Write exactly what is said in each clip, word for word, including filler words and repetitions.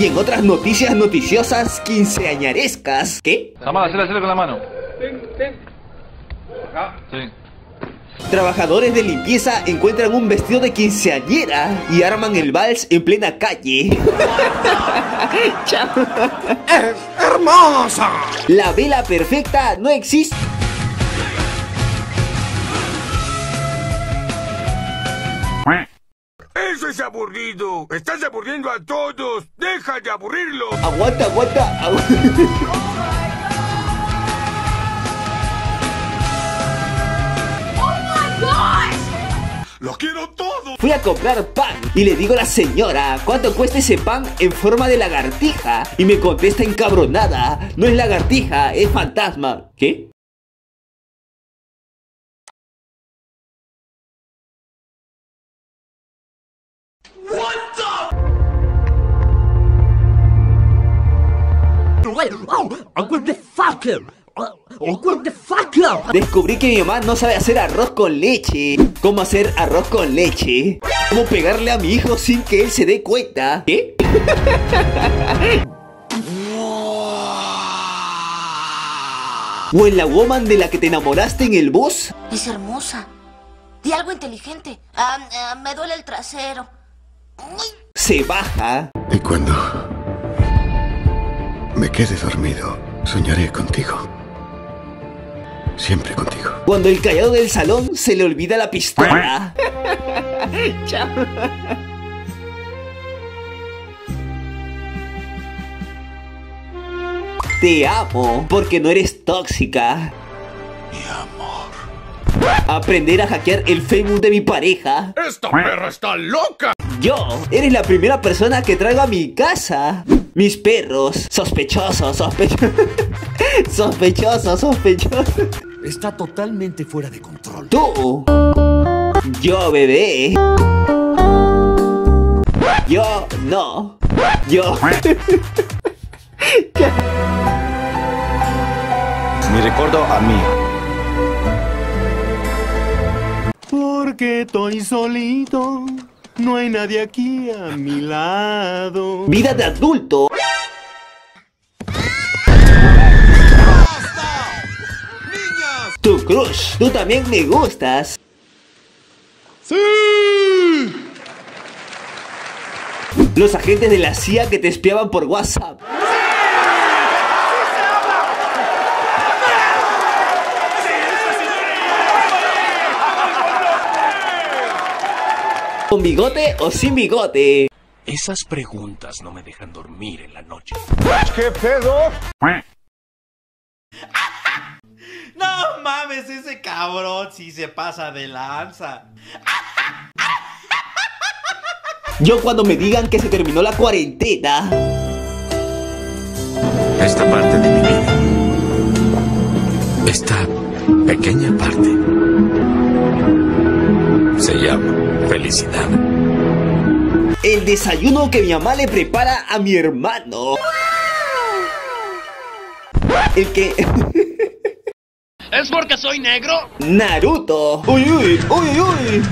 Y en otras noticias noticiosas quinceañerescas. ¿Qué? Samara, hacele, hacele con la mano. Sí. Trabajadores de limpieza encuentran un vestido de quinceañera y arman el vals en plena calle. ¡Es hermosa! La vela perfecta no existe. ¡Eso es aburrido! ¡Estás aburriendo a todos! ¡Deja de aburrirlo! Aguanta, aguanta, aguanta. ¡Lo quiero todo! Fui a comprar pan y le digo a la señora ¿cuánto cuesta ese pan en forma de lagartija? Y me contesta encabronada: no es lagartija, es fantasma. ¿Qué? Descubrí que mi mamá no sabe hacer arroz con leche. ¿Cómo hacer arroz con leche? ¿Cómo pegarle a mi hijo sin que él se dé cuenta? ¿Qué? ¿O en la woman de la que te enamoraste en el bus? Es hermosa. Di algo inteligente. Ah, ah, me duele el trasero. Uy. Se baja. Y cuando me quede dormido, soñaré contigo. Siempre contigo. Cuando el callado del salón se le olvida la pistola. Chao. Te amo porque no eres tóxica. Mi amor. Aprender a hackear el Facebook de mi pareja. ¡Esta perra está loca! Yo, eres la primera persona que traigo a mi casa. Mis perros, sospechosos, sospechosos. Sospechosos, sospechosos. Está totalmente fuera de control. Tú. Yo, bebé. Yo, no. Yo. Mi recuerdo a mí. Porque estoy solito, no hay nadie aquí a mi lado. Vida de adulto. Tu crush, tú también me gustas. ¡Sí! Los agentes de la C I A que te espiaban por WhatsApp. ¿Con bigote o sin bigote? Esas preguntas no me dejan dormir en la noche. ¿Qué pedo? No mames, ese cabrón sí se pasa de lanza. Yo cuando me digan que se terminó la cuarentena. Esta parte de mi vida, esta pequeña parte, se llama felicidad. El desayuno que mi mamá le prepara a mi hermano. El que... ¿Es porque soy negro? Naruto. Uy, uy, uy, uy.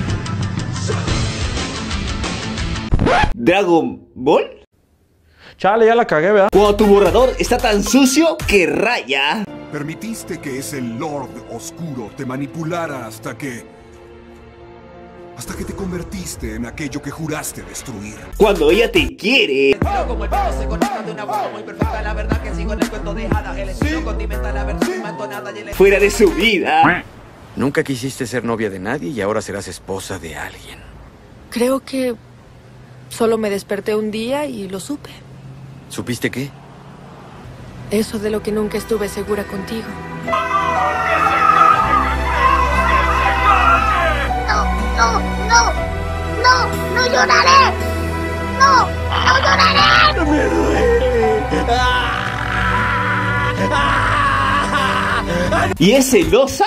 ¿Dragon Ball? Chale, ya la cagué, ¿verdad? Cuando tu borrador está tan sucio que raya. Permitiste que ese Lord Oscuro te manipulara hasta que... hasta que te convertiste en aquello que juraste destruir. Cuando ella te quiere. Como el pelo se conecta de una forma muy perfecta. La verdad que sigo en el cuento de hadas. El estilo condimenta la versión más entonada y el... Fuera de su vida. Nunca quisiste ser novia de nadie y ahora serás esposa de alguien. Creo que solo me desperté un día y lo supe. ¿Supiste qué? Eso de lo que nunca estuve segura contigo. No, no, no, no, no lloraré. No, no lloraré. Me duele. ¿Y es celosa?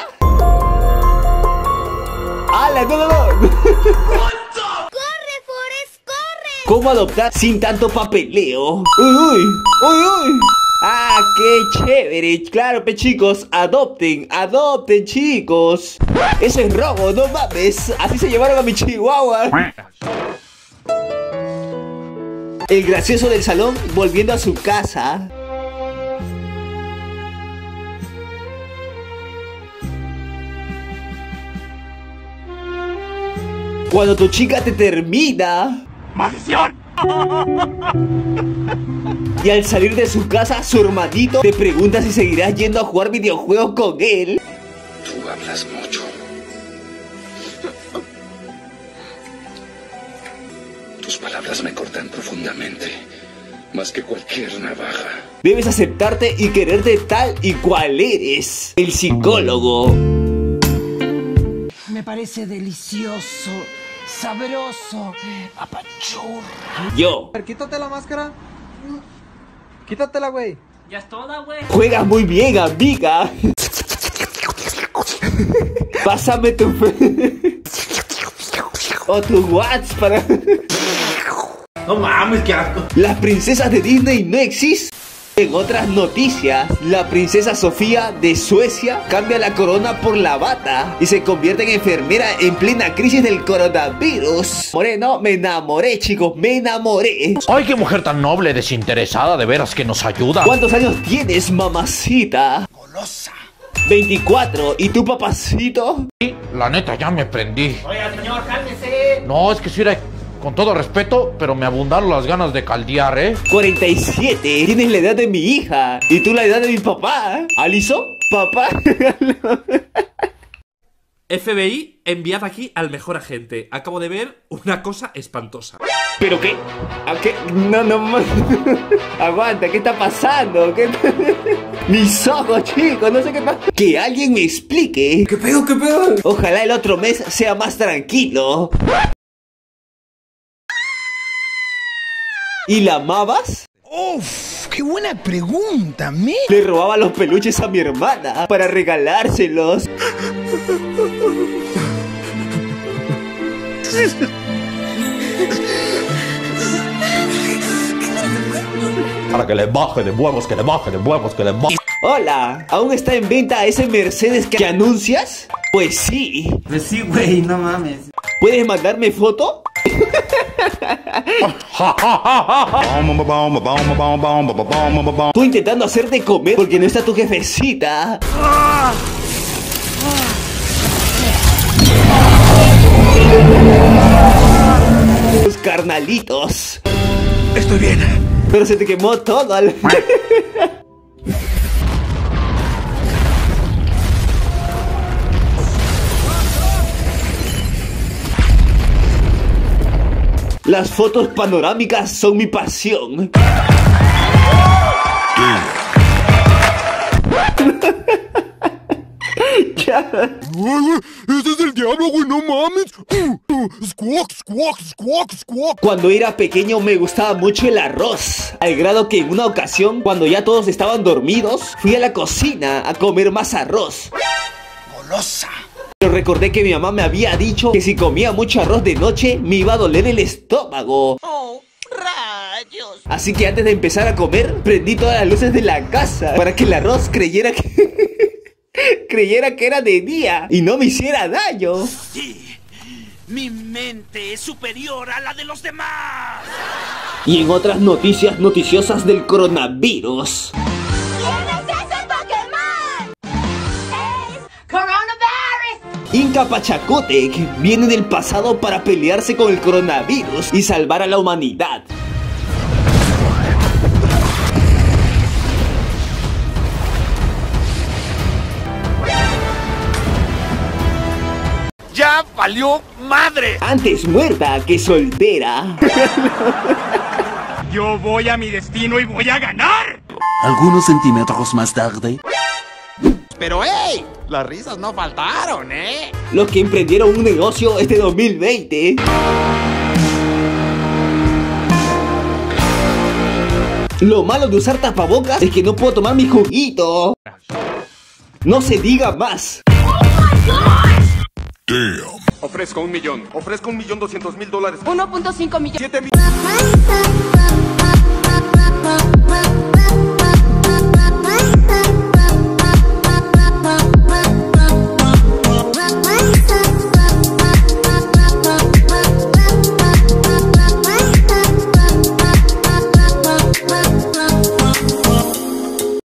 ¡Hala, no, no, no! ¡Corre, Forrest, corre! ¿Cómo adoptar sin tanto papeleo? ¡Uy, uy! ¡Uy, uy! ¡Ah, qué chévere! Claro, pe chicos, adopten, adopten, chicos. Eso es robo, no mames. Así se llevaron a mi chihuahua. El gracioso del salón volviendo a su casa. Cuando tu chica te termina. ¡Maldición! Y al salir de su casa, su hermanito te pregunta si seguirás yendo a jugar videojuegos con él. Tú hablas mucho. Tus palabras me cortan profundamente, más que cualquier navaja. Debes aceptarte y quererte tal y cual eres. El psicólogo. Me parece delicioso, sabroso, apachurro. Yo. Quítate la máscara. Quítatela, güey. Ya es toda, güey. Juegas muy bien, amiga. Pásame tu fe. O tu WhatsApp para... No mames, qué asco. Las princesas de Disney no existen. En otras noticias, la princesa Sofía de Suecia cambia la corona por la bata y se convierte en enfermera en plena crisis del coronavirus. Moreno, me enamoré, chicos, me enamoré. Ay, qué mujer tan noble, desinteresada, de veras que nos ayuda. ¿Cuántos años tienes, mamacita? Golosa. veinticuatro. ¿Y tú, papacito? Sí, la neta, ya me prendí. Oiga, señor, cálmese. No, es que si era... Con todo respeto, pero me abundaron las ganas de caldear, ¿eh? cuarenta y siete. Tienes la edad de mi hija. ¿Y tú la edad de mi papá? ¿Alison? ¿Papá? F B I, enviad aquí al mejor agente. Acabo de ver una cosa espantosa. ¿Pero qué? ¿A qué? No, no. Aguanta, ¿qué está pasando? ¿Qué? Mis ojos, chicos, no sé qué pasa. Que alguien me explique. ¿Qué pedo, qué pedo? Ojalá el otro mes sea más tranquilo. ¿Y la amabas? Uf, qué buena pregunta, me. Le robaba los peluches a mi hermana para regalárselos. Para que le baje de huevos, que le baje de huevos, que le baje. Hola, ¿aún está en venta ese Mercedes que anuncias? Pues sí. Pues sí, güey, no mames. ¿Puedes mandarme foto? Tú intentando hacerte comer porque no está tu jefecita. Tus carnalitos. Estoy bien. Pero se te quemó todo al... Las fotos panorámicas son mi pasión. Ya. ¡Ese es el diablo, güey! ¡No mames! ¡Squawk, squawk, squawk, squawk! Cuando era pequeño me gustaba mucho el arroz. Al grado que en una ocasión, cuando ya todos estaban dormidos, fui a la cocina a comer más arroz. Golosa. Pero recordé que mi mamá me había dicho que si comía mucho arroz de noche me iba a doler el estómago. ¡Oh, rayos! Así que antes de empezar a comer, prendí todas las luces de la casa para que el arroz creyera que... creyera que era de día y no me hiciera daño. Sí, mi mente es superior a la de los demás. Y en otras noticias noticiosas del coronavirus. Inca Pachacútec viene del pasado para pelearse con el coronavirus y salvar a la humanidad. ¡Ya valió madre! Antes muerta que soltera. Yo voy a mi destino y voy a ganar. Algunos centímetros más tarde. Pero hey, las risas no faltaron, ¿eh? Los que emprendieron un negocio este dos mil veinte. Lo malo de usar tapabocas es que no puedo tomar mi juguito. No se diga más. Damn. Ofrezco un millón. Ofrezco un millón doscientos mil dólares. uno punto cinco millones. siete mil.